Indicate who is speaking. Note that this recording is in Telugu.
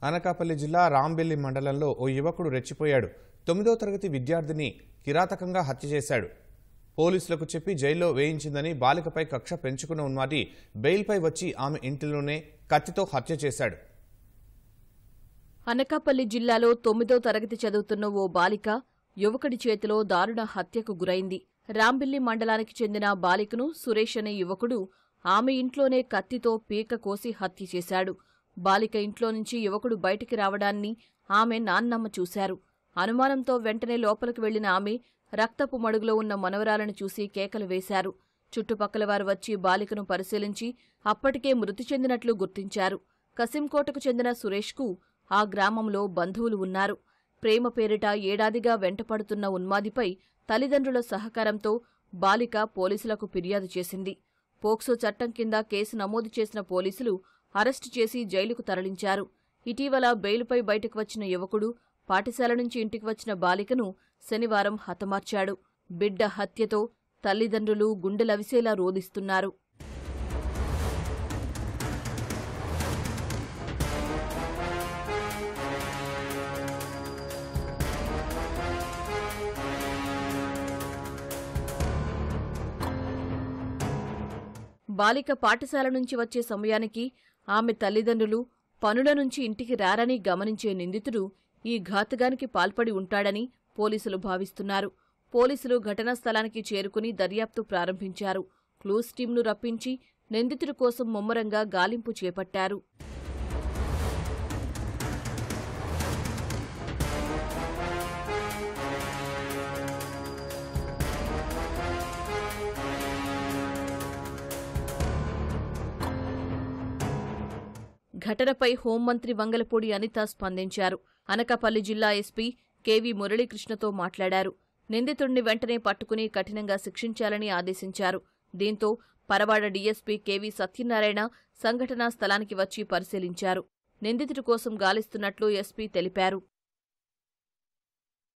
Speaker 1: అనకాపల్లి జిల్లా రాంబెల్లి మండలంలో ఓ యువకుడు రెచ్చిపోయాడు. 9వ తరగతి విద్యార్థిని కిరాతకంగా హత్య చేశాడు. పోలీసులకు చెప్పి జైల్లో వేయించిందని బాలికపై కక్ష పెంచుకున్న ఉన్మాది బెయిల్పై వచ్చి ఆమె ఇంటిలోనే కత్తితో హత్య చేశాడు.
Speaker 2: అనకాపల్లి జిల్లాలో 9వ తరగతి చదువుతున్న ఓ బాలిక యువకుడి చేతిలో దారుణ హత్యకు గురైంది. రాంబిల్లి మండలానికి చెందిన బాలికను సురేష్ అనే యువకుడు ఆమె ఇంట్లోనే కత్తితో పీక కోసి హత్య చేశాడు. బాలిక ఇంట్లో నుంచి యువకుడు బయటికి రావడాన్ని ఆమె నాన్నమ్మ చూశారు. అనుమానంతో వెంటనే లోపలికి వెళ్లిన ఆమె రక్తపు మడుగులో ఉన్న మనవరాలను చూసి కేకలు వేశారు. చుట్టుపక్కల వారు వచ్చి బాలికను పరిశీలించి అప్పటికే మృతి చెందినట్లు గుర్తించారు. కసింకోటకు చెందిన సురేష్కు ఆ గ్రామంలో బంధువులు ఉన్నారు. ప్రేమ పేరిట ఏడాదిగా వెంటపడుతున్న ఉన్మాదిపై తల్లిదండ్రుల సహకారంతో బాలిక పోలీసులకు ఫిర్యాదు చేసింది. పోక్సో చట్టం కింద కేసు నమోదు చేసిన పోలీసులు అరెస్టు చేసి జైలుకు తరలించారు. ఇటీవల బెయిలుపై బయటకు వచ్చిన యువకుడు పాఠశాల నుంచి ఇంటికి వచ్చిన బాలికను శనివారం హతమార్చాడు. బిడ్డ హత్యతో తల్లిదండ్రులు గుండెలవిసేలా రోదిస్తున్నారు. బాలిక పాఠశాల నుంచి వచ్చే సమయానికి ఆమె తల్లిదండ్రులు పనుల నుంచి ఇంటికి రారని గమనించే నిందితుడు ఈ ఘాతుకానికి పాల్పడి ఉంటాడని పోలీసులు భావిస్తున్నారు. పోలీసులు ఘటనా స్థలానికి చేరుకుని దర్యాప్తు ప్రారంభించారు. క్లూస్ టీంను రప్పించి నిందితుడి కోసం ముమ్మరంగా గాలింపు చేపట్టారు. ఘటనపై హోంమంత్రి వంగలపూడి అనిత స్పందించారు. అనకాపల్లి జిల్లా ఎస్పీ కెవి మురళీకృష్ణతో మాట్లాడారు. నిందితుడిని వెంటనే పట్టుకుని కఠినంగా శిక్షించాలని ఆదేశించారు. దీంతో పరవాడ డీఎస్పీ కెవి సత్యనారాయణ సంఘటనా స్థలానికి వచ్చి పరిశీలించారు. నిందితుడి కోసం గాలిస్తున్నట్లు ఎస్పీ తెలిపారు.